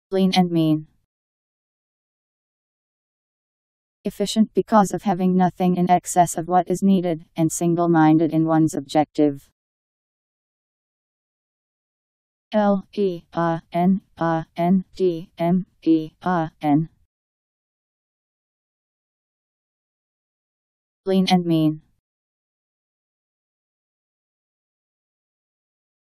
Lean and mean. Efficient because of having nothing in excess of what is needed, and single-minded in one's objective. Lean and mean.